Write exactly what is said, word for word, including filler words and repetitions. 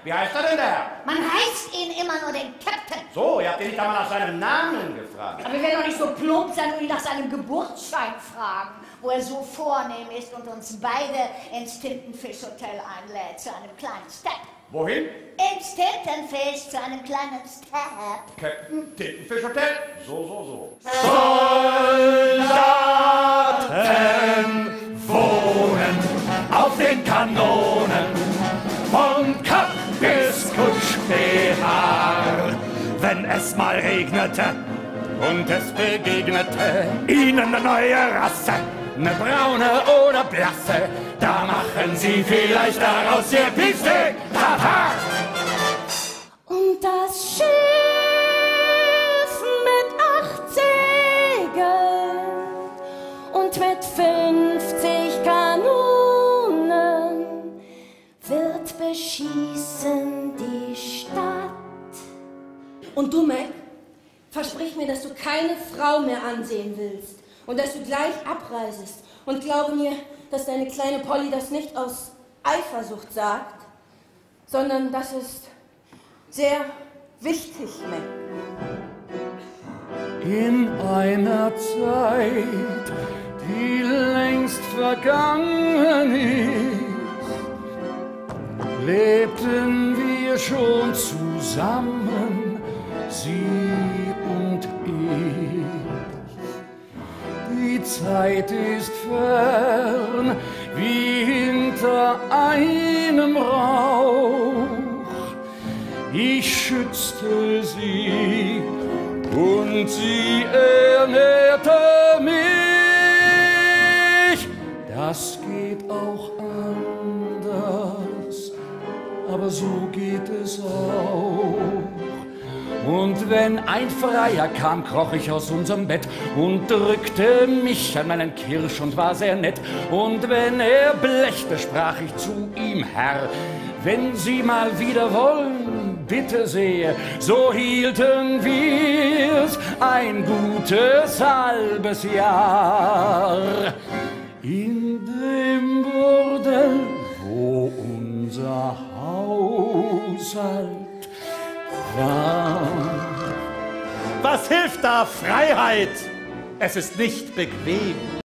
Wie heißt er denn der? Man heißt ihn immer nur den Captain. So, ihr habt ihn nicht einmal nach seinem Namen gefragt. Aber wir werden doch nicht so plump sein und ihn nach seinem Geburtsschein fragen, wo er so vornehm ist und uns beide ins Tintenfischhotel einlädt zu einem kleinen Step. Wohin? Ins Tintenfisch zu einem kleinen Step. Captain Tintenfischhotel? So, so, so. Soldaten wohnen auf den Kanonen, von Kap bis Kutschbehar. Wenn es mal regnete und es begegnete ihnen eine neue Rasse, eine braune oder blasse, da machen sie vielleicht daraus ihr Beefsteak Tartar. Und das Schiff mit acht Segeln und mit fünfzig Kanonen wird beschießen die Stadt. Und du, Mac, versprich mir, dass du keine Frau mehr ansehen willst und dass du gleich abreisest. Und glaube mir, dass deine kleine Polly das nicht aus Eifersucht sagt, sondern das ist sehr wichtig, Mac. In einer Zeit, die längst vergangen ist, lebten wir schon zusammen, sie und ich. Die Zeit ist fern, wie hinter einem Rauch. Ich schützte sie und sie ernährte mich. Das geht auch anders, aber so geht es auch. Und wenn ein Freier kam, kroch ich aus unserem Bett und drückte mich an meinen Kirsch und war sehr nett. Und wenn er blächte, sprach ich zu ihm: Herr, wenn Sie mal wieder wollen, bitte sehr. So hielten wir's ein gutes halbes Jahr. In dem Bordell, wo unser Haushalt war. Was hilft da Freiheit? Es ist nicht bequem.